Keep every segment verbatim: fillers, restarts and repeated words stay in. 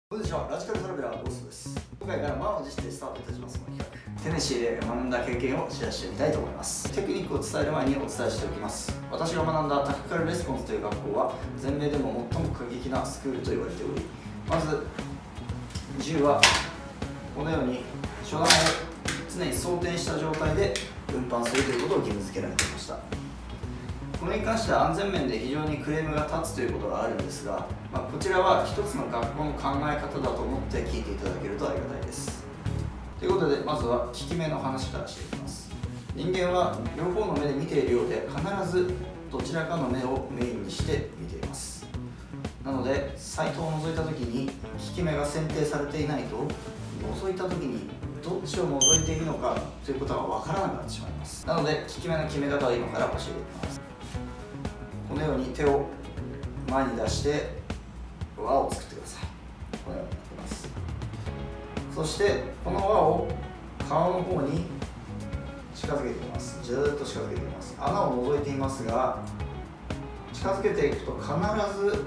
こんにちは、ラジカルトラベラーゴーストです。今回から満を持してスタートいたしますこの企画。テネシーで学んだ経験をシェアしてみたいと思います。テクニックを伝える前にお伝えしておきます。私が学んだタクティカルレスポンスという学校は全米でも最も過激なスクールと言われており、まず銃はこのように初段を常に装填した状態で運搬するということを義務付けられていました。これに関しては安全面で非常にクレームが立つということがあるんですが、まあ、こちらは一つの学校の考え方だと思って聞いていただけるとありがたいです。ということで、まずは効き目の話からしていきます。人間は両方の目で見ているようで必ずどちらかの目をメインにして見ています。なのでサイトを覗いた時に効き目が選定されていないと、覗いた時にどっちを覗いているのかということが分からなくなってしまいます。なので効き目の決め方を今から教えていきます。このように手を前に出して輪を作ってください。このようになっています。そしてこの輪を顔の方に近づけています。ずーっと近づけています。穴を覗いていますが、近づけていくと必ず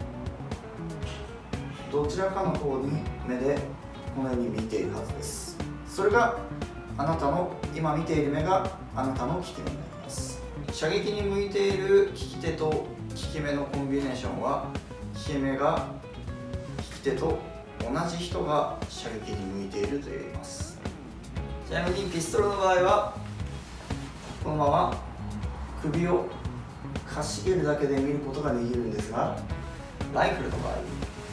どちらかの方に目でこのように見ているはずです。それがあなたの今見ている目があなたの利き目になります。射撃に向いている利き手と利き目のコンビネーションは、利き目が利き手と同じ人が射撃に向いていると言います。ちなみにピストルの場合はこのまま首をかしげるだけで見ることができるんですが、ライフルの場合、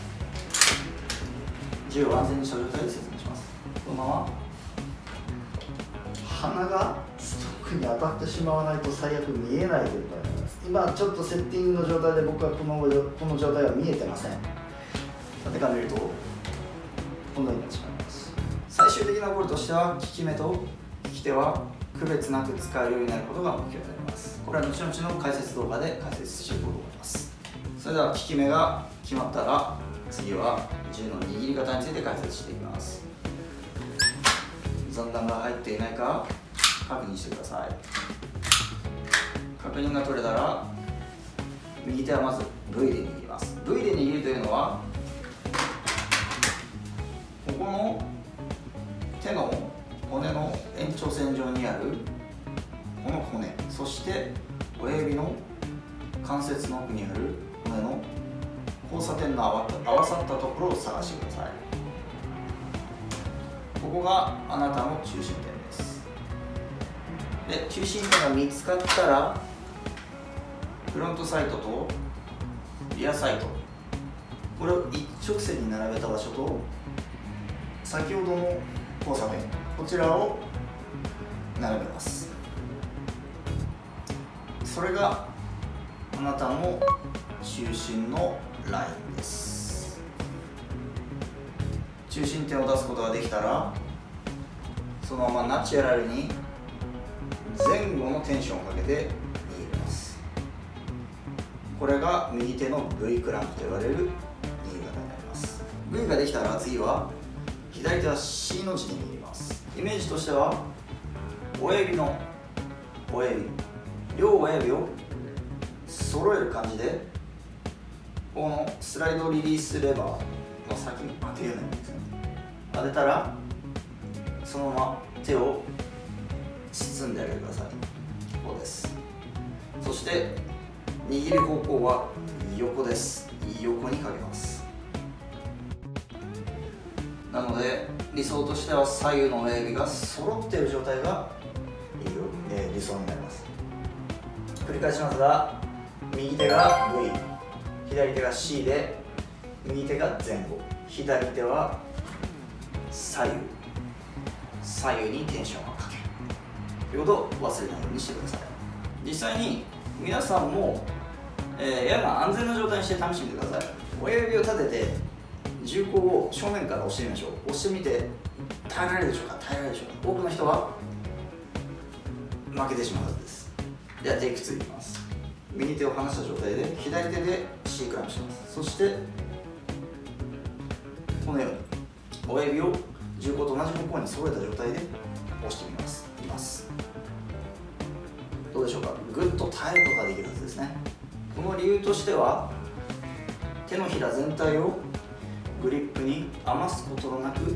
銃を安全にした状態で説明します。このまま鼻がストックに当たってしまわないと最悪見えないということになります。今ちょっとセッティングの状態で僕はこのこの状態は見えてません。縦から見るとこのようになってしまいます。最終的なゴールとしては利き目と利き手は区別なく使えるようになることが目標になります。これは後々の解説動画で解説していこうと思います。それでは利き目が決まったら、次は銃の握り方について解説していきます。残弾が入っていないか確認してください。確認が取れたら右手はまず ブイ で握ります。 ブイ で握るというのは、ここの手の骨の延長線上にあるこの骨、そして親指の関節の奥にある骨の交差点の合わさったところを探してください。ここがあなたの中心点です。で、中心点が見つかったら、フロントサイトとリアサイト、これを一直線に並べた場所と先ほどの交差点、こちらを並べます。それがあなたの中心のラインです。中心点を出すことができたら、そのままナチュラルに前後のテンションをかけて握ります。これが右手の V クランプと言われる握り方になります。 V ができたら次は左手は C の字で握ります。イメージとしては、親指の親指両親指を揃える感じで、このスライドリリースレバーの先に当てるようになるんですね。当てたらそのまま手を包んであげてください。こうです。そして握る方向は横です。横にかけます。なので理想としては左右の親指が揃っている状態が理想になります。繰り返しますが、右手が ブイ、左手が シー で、右手が前後、左手は左右、左右にテンションをかけるということを忘れないようにしてください。実際に皆さんも、えー、矢が安全な状態にして試してみてください。親指を立てて銃口を正面から押してみましょう。押してみて耐えられるでしょうか。耐えられるでしょうか。多くの人は負けてしまうはずです。ではテイクツーいきます。右手を離した状態で左手で C クランプします。そしてこのように親指を銃口と同じ方向に揃えた状態で押してみます。いきます。どうでしょうか。ぐっと耐えることができるはずですね。この理由としては、手のひら全体をグリップに余すことなく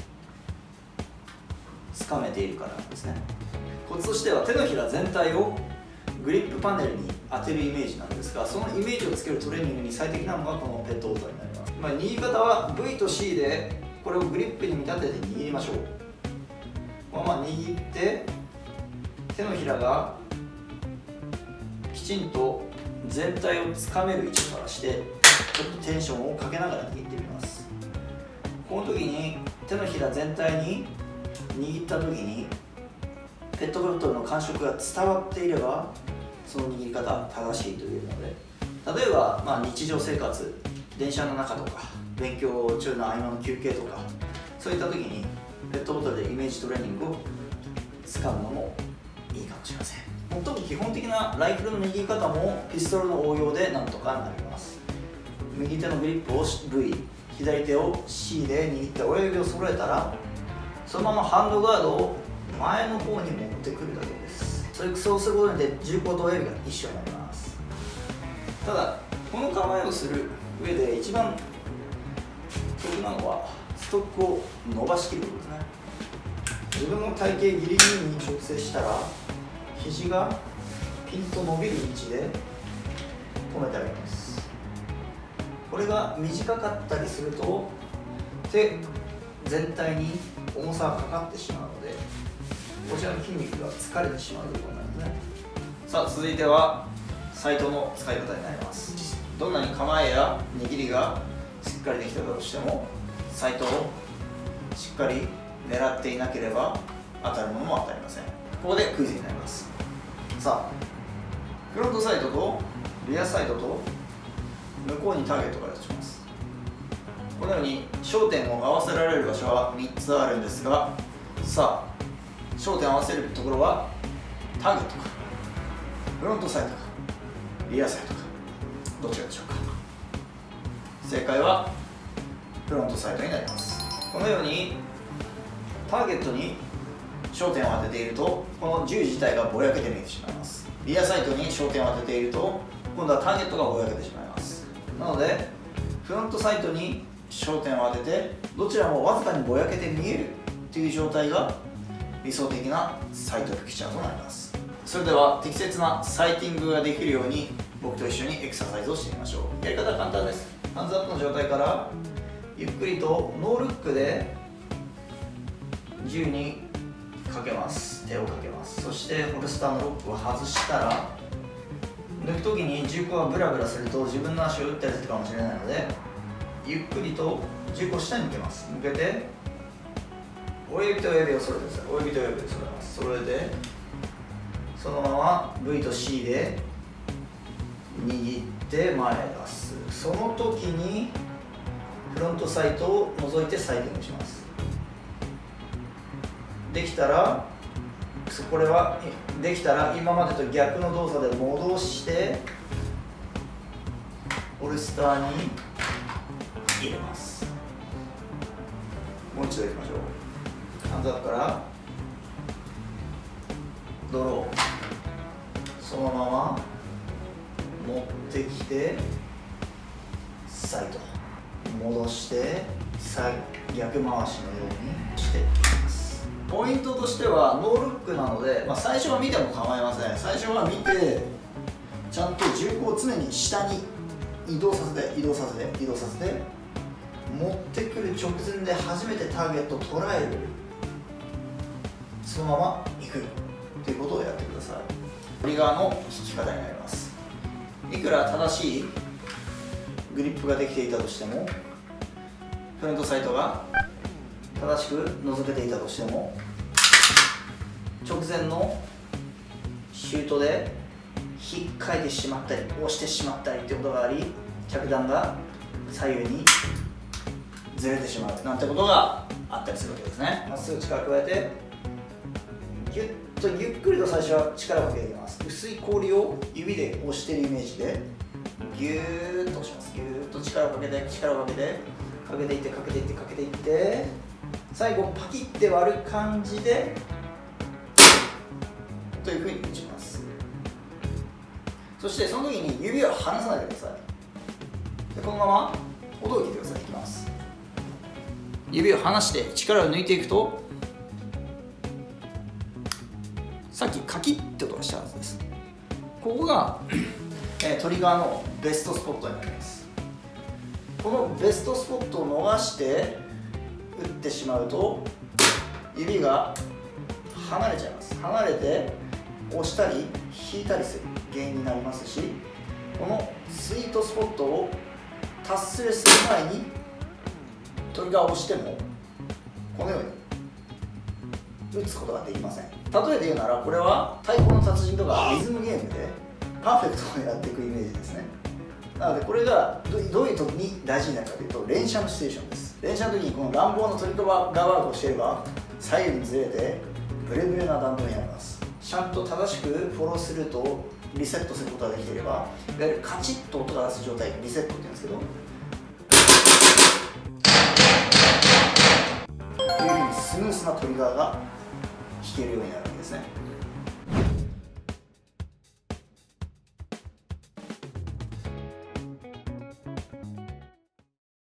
つかめているからなんですね。コツとしては手のひら全体をグリップパネルに当てるイメージなんですが、そのイメージをつけるトレーニングに最適なのがこのペットボトルになります。まあ、握り方は ブイ と シー でこれをグリップに見立てて握りましょう。このまま握って手のひらがきちんと全体をつかめる位置からしてちょっとテンションをかけながら握ってみます。この時に手のひら全体に握った時にペットボトルの感触が伝わっていればその握り方正しいというので、例えば、まあ、日常生活、電車の中とか勉強中の合間の休憩とかそういった時にペットボトルでイメージトレーニングを使うのもいいかもしれません。最も基本的なライフルの握り方もピストルの応用でなんとかなります。右手のグリップを ブイ、 左手を シー で握って親指を揃えたらそのままハンドガードを前の方に持ってくるだけです。それそうすることで銃口と親指が一緒になります。ただこの構えをする上で一番得なのはストックを伸ばしきることですね。自分の体型ギリギリに調整したら肘がピンと伸びる位置で止めてあげます。これが短かったりすると手全体に重さがかかってしまうのでこちらの筋肉が疲れてしまうということなんですね。さあ続いてはサイトの使い方になります。どんなに構えや握りがしっかりできたとしてもサイトをしっかり狙っていなければ当たるものも当たりません。ここでクイズになります。さあフロントサイトとリアサイトと向こうにターゲットが立ちます。このように焦点を合わせられる場所はみっつあるんですが、さあ焦点を合わせるところはターゲットかフロントサイトかリアサイトかどちらでしょうか。正解はフロントサイトになります。このようにターゲットに焦点を当てているとこの銃自体がぼやけて見えてしまいます。リアサイトに焦点を当てていると今度はターゲットがぼやけてしまいます。なのでフロントサイトに焦点を当ててどちらもわずかにぼやけて見えるという状態が理想的なサイトピクチャーとなります。それでは適切なサイティングができるように僕と一緒にエクササイズをしてみましょう。やり方は簡単です。ハンズアップの状態からゆっくりとノールックで銃にかけます。手をかけます。そしてホルスターのロックを外したら抜く時に銃口がブラブラすると自分の足を打ったりするかもしれないのでゆっくりと銃口を下に向けます。向けて親指と親指を揃えてください。親指と親指を揃えます。それでそのまま ブイ と シー で握って前へ出す。その時にフロントサイトを除いてサイティングします。できたらこれはできたら今までと逆の動作で戻してホルスターに入れます。もう一度いきましょう。ハンズアップからドローそのまま持ってきてサイト戻して逆回しのようにしていきます。ポイントとしてはノールックなので、まあ、最初は見ても構いません。最初は見てちゃんと銃口を常に下に移動させて移動させて移動させて持ってくる直前で初めてターゲットを捉える、そのまま行くということをやってください。トリガーの引き方になります。いくら正しいグリップができていたとしてもフロントサイトが正しく覗けていたとしても直前のシュートで引っかいてしまったり押してしまったりということがあり着弾が左右にずれてしまうなんてことがあったりするわけですね。まっすぐ力を加えてギュッとゆっくりと最初は力をかけていきます。薄い氷を指で押しているイメージでギューッと押します。ギューッと力をかけて力をかけてかけていってかけていってかけていって最後パキッて割る感じでというふうに打ちます。そしてその時に指を離さないでください。でこのまま音を聞いてください。いきます。 指を離して力を抜いていくと、さっきカキッって音がしたはずです。ここがトリガーのベストスポットになります。このベストスポットを逃して打ってしまうと指が離れちゃいます。離れて押したり引いたりする原因になりますし、このスイートスポットを達成する前にトリガーを押してもこのように打つことができません。例えで言うなら、これは太鼓の達人とかリズムゲームでパーフェクトを狙っていくイメージですね。なのでこれがどういう時に大事になるかというと、連射のシチュエーションです。連射の時にこの乱暴なトリガーワークをしていれば左右にずれてブレブレな弾道になります。ちゃんと正しくフォロースルートをリセットすることができていれば、いわゆるカチッと音が出す状態、リセットって言うんですけど、こういうふうにスムースなトリガーが弾けるようになるわけですね。